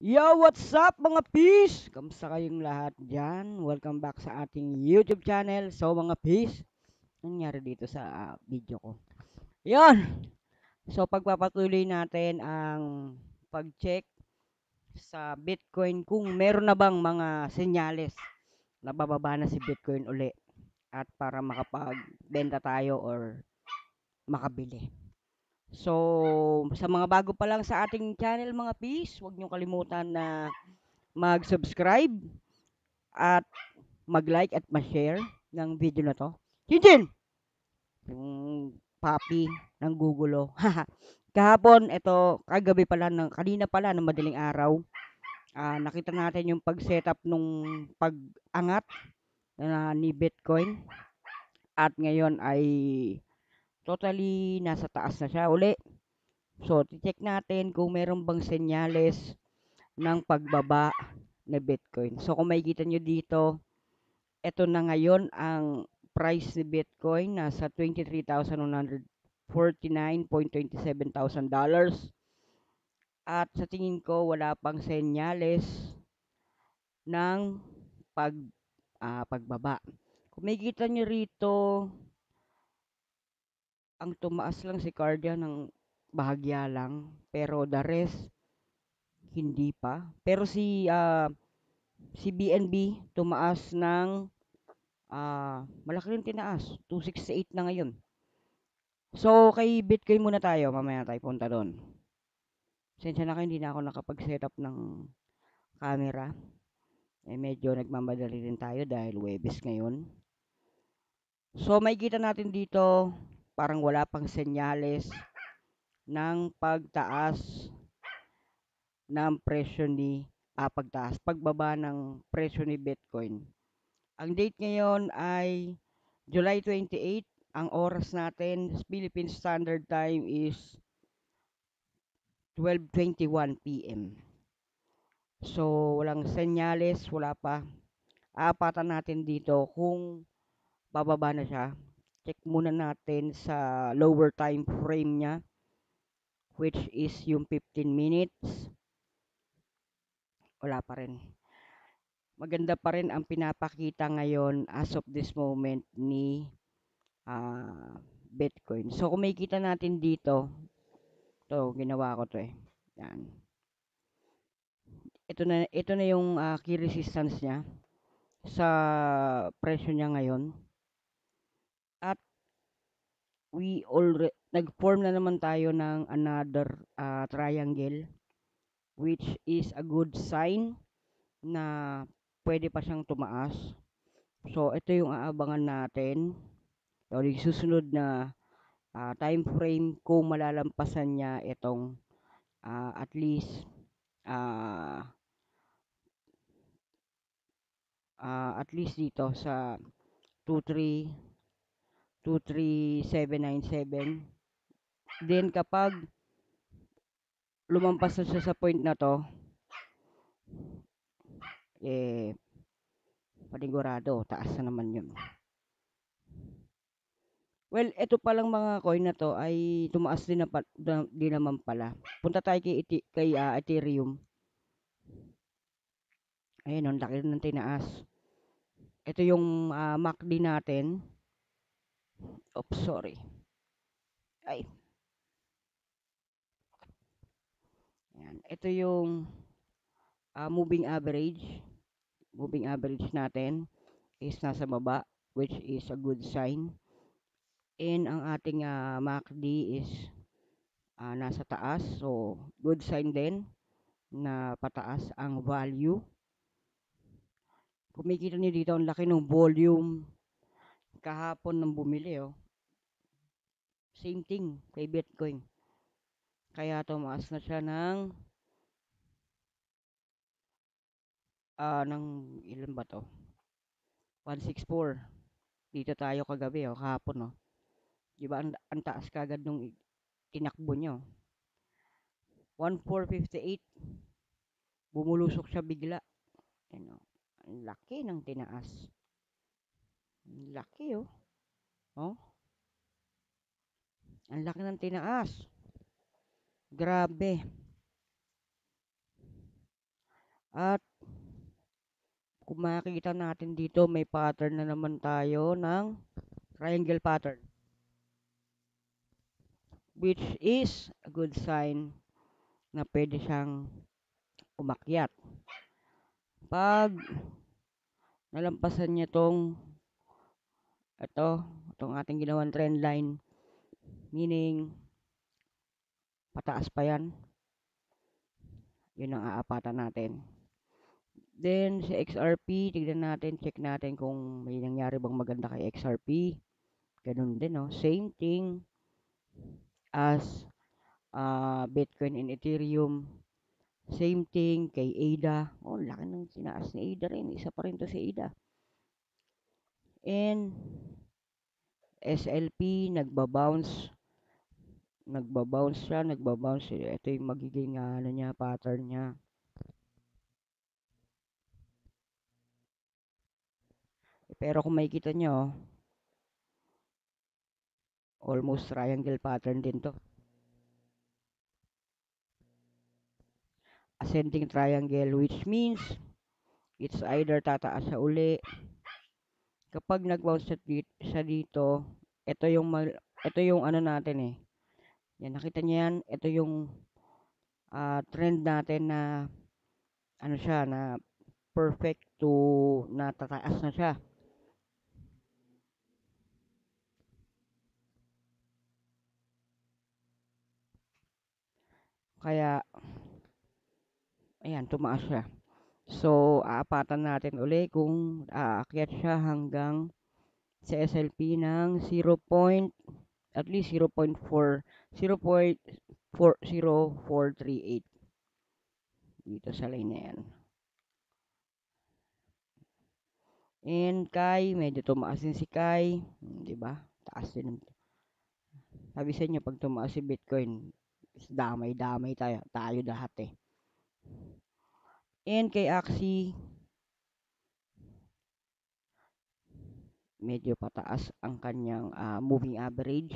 Yo, what's up mga peace? Kamusta kayong lahat dyan? Welcome back sa ating YouTube channel. So mga peace, nangyari dito sa video ko. Yon. So pagpapatuloy natin ang pag-check sa Bitcoin kung meron na bang mga senyales na bababa na si Bitcoin uli at para makapagbenta tayo or makabili. So sa mga bago pa lang sa ating channel mga peace, huwag nyo kalimutan na mag-subscribe at mag-like at ma-share ng video na to. Jinjin! Yung papi ng gugulo. Kahapon, ito, kagabi pala, kanina pala, ng madaling araw, nakita natin yung pag-setup nung pag-angat ni Bitcoin. At ngayon ay totally nasa taas na siya uli. So, check natin kung meron bang senyales ng pagbaba na Bitcoin. So, kung makikita nyo dito, eto na ngayon ang price ni Bitcoin nasa $23,149.27 at sa tingin ko wala pang senyales ng pag pagbaba. Kung makikita nyo rito, ang tumaas lang si Cardia ng bahagya lang, pero the rest hindi pa. Pero si BNB tumaas ng malaki rin tinaas, 268 na ngayon. So, kay Bitcoin muna tayo. Mamaya tayo punta doon. Sensya na kayo, hindi na ako nakapag-setup ng camera. Medyo nagmamadali rin tayo dahil Webes ngayon. So, makikita natin dito, parang wala pang senyales ng pagtaas ng presyo ni, pagbaba ng presyo ni Bitcoin. Ang date ngayon ay July 28. Ang oras natin, Philippine Standard Time is 12:21 p.m. So, walang senyales, wala pa. Aapatan natin dito kung bababa na siya. Check muna natin sa lower time frame niya, which is yung 15 minutes. Wala pa rin. Maganda pa rin ang pinapakita ngayon as of this moment ni Bitcoin. So, kung makikita natin dito, to ginawa ko to eh. Yan. Ito na yung key resistance niya sa presyo niya ngayon. At nag-form na naman tayo ng another triangle, which is a good sign na pwede pa siyang tumaas. So ito yung aabangan natin o yung susunod na time frame kung malalampasan niya itong at least uh, dito sa 23797. Then kapag lumampas na siya sa point na to, panigurado, taas na naman yun. Well, ito palang mga coin na to ay tumaas din, din naman pala. Punta tayo kay Ethereum. Ayun, ang laki ng tinaas. Ito yung MACD natin. Oops, sorry. Ay. Ayan. Ito yung moving average. Moving average natin is nasa baba, which is a good sign. And ang ating MACD is nasa taas. So, good sign din na pataas ang value. Kumikita niyo dito ang laki ng volume kahapon ng bumili oh. Same thing kay Bitcoin. Kaya tumaas na siya ng ilan ba to? 164. Dito tayo kagabi oh, kahapon oh. 'Di ba ang taas kagad nung tinakbo niyo. 1458. Bumulusok siya bigla. Ano? Ang laki ng tinaas. Ang laki oh. Oh. Ang laki ng tinaas. Grabe. At kung makikita natin dito, may pattern na naman tayo ng triangle pattern, which is a good sign na pwede siyang umakyat. Pag nalampasan niya itong ating ginawang trend line, meaning pataas pa yan, yun ang aapatan natin. Then, sa XRP, tignan natin, check natin kung may nangyari bang maganda kay XRP. Ganun din, no? Same thing as Bitcoin and Ethereum. Same thing kay ADA. Oh, laki ng tinaas ni ADA rin. Isa pa rin to si ADA. And SLP, nagbabounce siya. Ito yung magiging niya, pattern niya. Pero kung makikita nyo, almost triangle pattern din to. Ascending triangle, which means it's either tataas siya uli. Kapag nag-bounce siya dito, ito yung ano natin eh. Yan, nakita niyo yan? Ito yung trend natin na ano siya, na perfect to na tataas na siya. Kaya, ayan, tumaas siya. So, aapatan natin uli kung aakyat siya hanggang sa SLP ng 0. At least 0.40438 dito sa line na yan. And Kai, medyo tumaas din si Kai, di ba? Taas din. Sabi sa inyo, pag tumaas si Bitcoin, damay-damay tayo lahat eh. And kay Axie, medyo pataas ang kanyang moving average.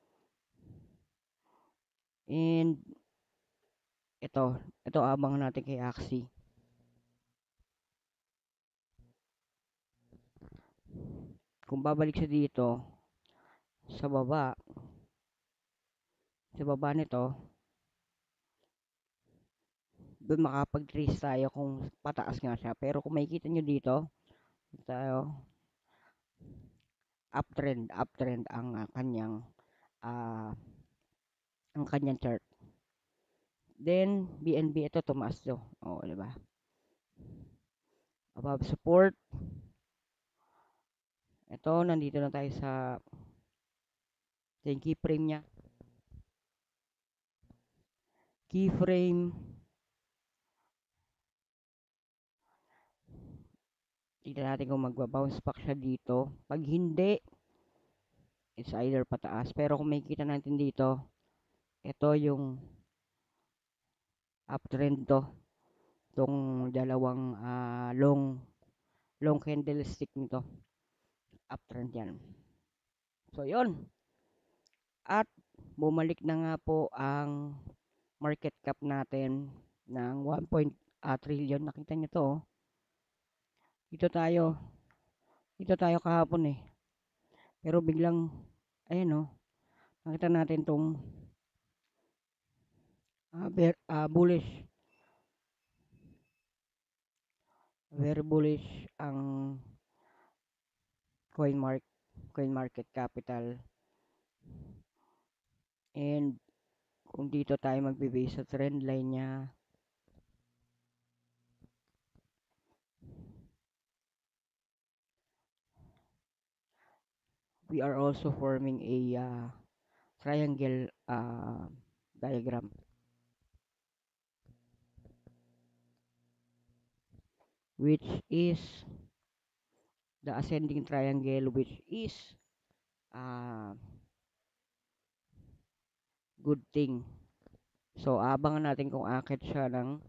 And ito abang natin kay Axie. Kung babalik siya dito sa baba nito, doon makapag-trace tayo kung pataas nga siya. Pero kung makikita nyo dito, tayo uptrend ang kanyang chart. Then BNB, ito tumaas to. Oh, di ba? Above support. Ito, nandito na tayo sa keyframe niya. Keyframe. Tignan natin kung magbabounce back siya dito. Pag hindi, it's either pataas. Pero kung makikita natin dito, ito yung uptrend to. Itong dalawang long candlestick nito. Uptrend yan. So, yon. At bumalik na nga po ang market cap natin ng 1 trillion. Nakita nyo to. Dito tayo kahapon eh. Pero biglang, ayan nakita natin tong bullish. Very bullish ang coin market capital. And kung dito tayo magbe-base sa trend line niya, we are also forming a triangle diagram, which is the ascending triangle, which is good thing. So abangan natin kung akit siya ng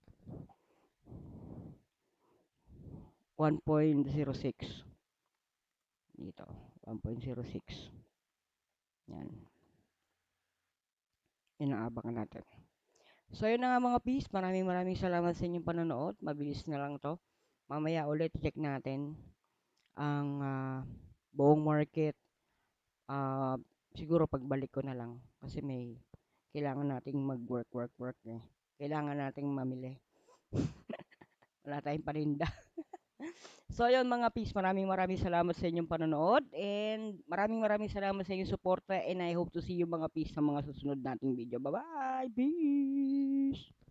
1.06. Dito, 1.06. Yan. Yan ang abangan natin. So, yun na nga mga peace. Maraming salamat sa inyong panonood. Mabilis na lang to. Mamaya ulit check natin ang buong market. Ah, siguro pagbalik ko na lang. Kasi may kailangan nating mag-work eh. Kailangan nating mamili. Wala tayong paninda. So, yun mga peace. Maraming salamat sa inyong panonood. And maraming salamat sa inyong suporta. And I hope to see you mga peace sa mga susunod nating video. Bye-bye! Peace!